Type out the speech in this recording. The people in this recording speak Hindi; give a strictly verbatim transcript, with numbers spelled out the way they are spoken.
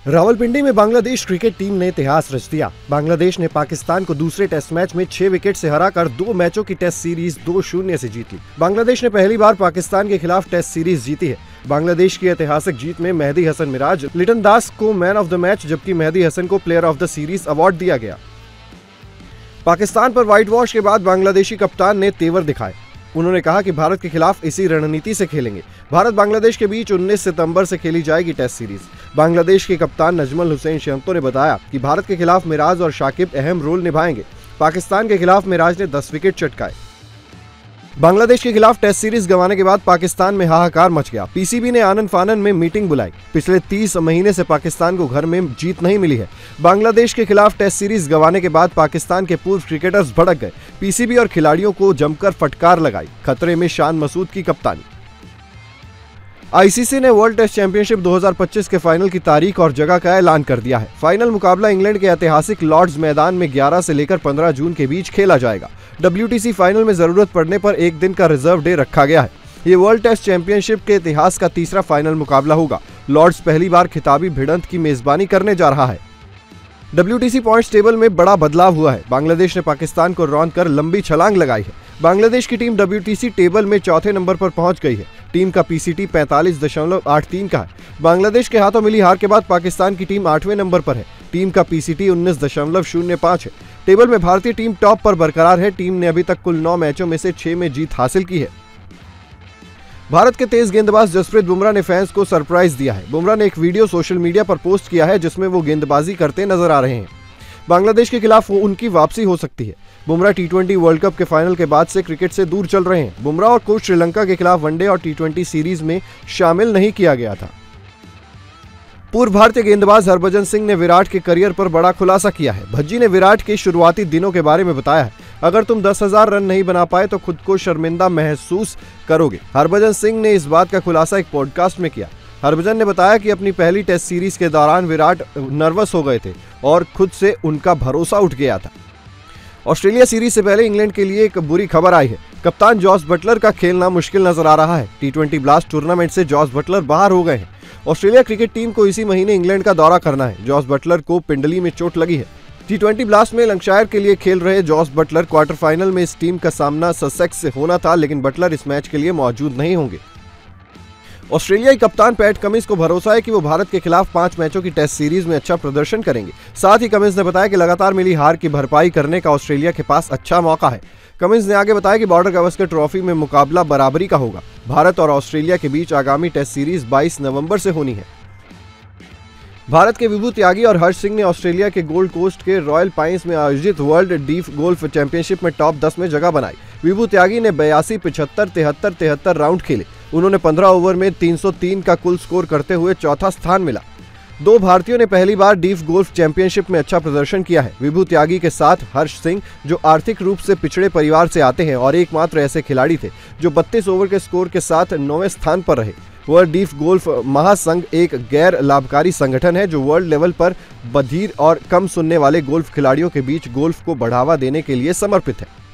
रावलपिंडी में बांग्लादेश क्रिकेट टीम ने इतिहास रच दिया। बांग्लादेश ने पाकिस्तान को दूसरे टेस्ट मैच में छह विकेट से हराकर दो मैचों की टेस्ट सीरीज दो शून्य से जीत ली। बांग्लादेश ने पहली बार पाकिस्तान के खिलाफ टेस्ट सीरीज जीती है। बांग्लादेश की ऐतिहासिक जीत में मेहदी हसन मिराज, लिटन दास को मैन ऑफ द मैच जबकि मेहदी हसन को player of the series award दिया गया। पाकिस्तान पर व्हाइट वॉश के बाद बांग्लादेशी कप्तान ने तेवर दिखाए। उन्होंने कहा कि भारत के खिलाफ इसी रणनीति से खेलेंगे। भारत बांग्लादेश के बीच उन्नीस सितंबर से खेली जाएगी टेस्ट सीरीज। बांग्लादेश के कप्तान नजमुल हुसैन शंतो ने बताया कि भारत के खिलाफ मिराज और शाकिब अहम रोल निभाएंगे। पाकिस्तान के खिलाफ मिराज ने दस विकेट चटकाए। बांग्लादेश के खिलाफ टेस्ट सीरीज गंवाने के बाद पाकिस्तान में हाहाकार मच गया। पीसीबी ने आनन फानन में मीटिंग बुलाई। पिछले तीस महीने से पाकिस्तान को घर में जीत नहीं मिली है। बांग्लादेश के खिलाफ टेस्ट सीरीज गंवाने के बाद पाकिस्तान के पूर्व क्रिकेटर्स भड़क गए। पीसीबी और खिलाड़ियों को जमकर फटकार लगाई। खतरे में शान मसूद की कप्तानी। आईसीसी ने वर्ल्ड टेस्ट चैंपियनशिप दो हज़ार पच्चीस के फाइनल की तारीख और जगह का ऐलान कर दिया है। फाइनल मुकाबला इंग्लैंड के ऐतिहासिक लॉर्ड्स मैदान में ग्यारह से लेकर पंद्रह जून के बीच खेला जाएगा। डब्ल्यूटीसी फाइनल में जरूरत पड़ने पर एक दिन का रिजर्व डे रखा गया है। ये वर्ल्ड टेस्ट चैंपियनशिप के इतिहास का तीसरा फाइनल मुकाबला होगा। लॉर्ड्स पहली बार खिताबी भिड़ंत की मेजबानी करने जा रहा है। डब्ल्यूटीसी पॉइंट्स टेबल में बड़ा बदलाव हुआ है। बांग्लादेश ने पाकिस्तान को रौंद कर लंबी छलांग लगाई है। बांग्लादेश की टीम डब्ल्यूटीसी टेबल में चौथे नंबर पर पहुंच गई है। टीम का पीसीटी पैंतालीस दशमलव आठ तीन का है। बांग्लादेश के हाथों मिली हार के बाद पाकिस्तान की टीम आठवें नंबर पर है। टीम का पीसीटी उन्नीस दशमलव शून्य पाँच है। टेबल में भारतीय टीम टॉप पर बरकरार है। टीम ने अभी तक कुल नौ मैचों में से छह में जीत हासिल की है। भारत के तेज गेंदबाज जसप्रीत बुमराह ने फैंस को सरप्राइज दिया है। बुमराह ने एक वीडियो सोशल मीडिया पर पोस्ट किया है जिसमें वो गेंदबाजी करते नजर आ रहे हैं। बांग्लादेश के खिलाफ उनकी वापसी हो सकती है। Bumrah T twenty world cup के फाइनल के बाद से क्रिकेट से दूर चल रहे हैं। बुमराह और कोच श्रीलंका के खिलाफ वनडे और टी ट्वेंटी सीरीज में शामिल नहीं किया गया था। पूर्व भारतीय गेंदबाज हरभजन सिंह ने विराट के करियर पर बड़ा खुलासा किया है। भज्जी ने विराट के शुरुआती दिनों के बारे में बताया है। अगर तुम दस हजार रन नहीं बना पाए तो खुद को शर्मिंदा महसूस करोगे। हरभजन सिंह ने इस बात का खुलासा एक पॉडकास्ट में किया। हरभजन ने बताया कि अपनी पहली टेस्ट सीरीज के दौरान विराट नर्वस हो गए थे और खुद से उनका भरोसा उठ गया था। ऑस्ट्रेलिया सीरीज से पहले इंग्लैंड के लिए एक बुरी खबर आई है। कप्तान जॉस बटलर का खेलना मुश्किल नजर आ रहा है। टी ट्वेंटी ब्लास्ट टूर्नामेंट से जॉस बटलर बाहर हो गए हैं। ऑस्ट्रेलिया क्रिकेट टीम को इसी महीने इंग्लैंड का दौरा करना है। जॉस बटलर को पिंडली में चोट लगी है। टी ट्वेंटी ब्लास्ट में लंकाशायर के लिए खेल रहे जॉस बटलर क्वार्टर फाइनल में इस टीम का सामना ससेक्स से होना था, लेकिन बटलर इस मैच के लिए मौजूद नहीं होंगे। ऑस्ट्रेलियाई कप्तान पैट कमिंस को भरोसा है कि वो भारत के खिलाफ पांच मैचों की टेस्ट सीरीज में अच्छा प्रदर्शन करेंगे। साथ ही कमिंस ने बताया कि लगातार मिली हार की भरपाई करने का ऑस्ट्रेलिया के पास अच्छा मौका है। कमिंस ने आगे बताया कि बॉर्डर गावस्कर ट्रॉफी में मुकाबला बराबरी का होगा। भारत और ऑस्ट्रेलिया के बीच आगामी टेस्ट सीरीज बाईस नवंबर से होनी है। भारत के विभू त्यागी और हर्ष सिंह ने ऑस्ट्रेलिया के गोल्ड कोस्ट के रॉयल पाइन्स में आयोजित वर्ल्ड डीफ गोल्फ चैंपियनशिप में टॉप दस में जगह बनाई। विभू त्यागी ने बयासी पिछहत्तर तिहत्तर तिहत्तर राउंड खेले। उन्होंने पंद्रह ओवर में तीन सौ तीन का कुल स्कोर करते हुए चौथा स्थान मिला। दो भारतीयों ने पहली बार डीफ गोल्फ चैंपियनशिप में अच्छा प्रदर्शन किया है। विभू त्यागी के साथ हर्ष सिंह, जो आर्थिक रूप से पिछड़े परिवार से आते हैं और एकमात्र ऐसे खिलाड़ी थे जो बत्तीस ओवर के स्कोर के साथ नौवें स्थान पर रहे। वर्ल्ड डीफ गोल्फ महासंघ एक गैर लाभकारी संगठन है जो वर्ल्ड लेवल पर बधिर और कम सुनने वाले गोल्फ खिलाड़ियों के बीच गोल्फ को बढ़ावा देने के लिए समर्पित है।